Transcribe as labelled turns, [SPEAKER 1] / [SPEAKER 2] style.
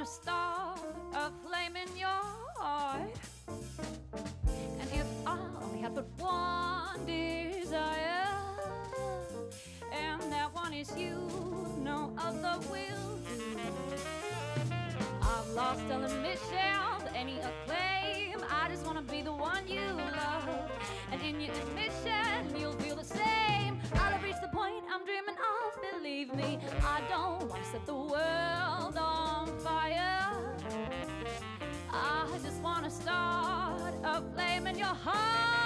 [SPEAKER 1] start a flame in your heart. And if I only had but one desire, and that one is you, no other will do. I've lost all ambitions, any acclaim. I just wanna be the one you love, and in your admission you'll feel the same. I'll have reached the point I'm dreaming of. Believe me, I don't want to set the world on fire. I just want to start a flame in your heart.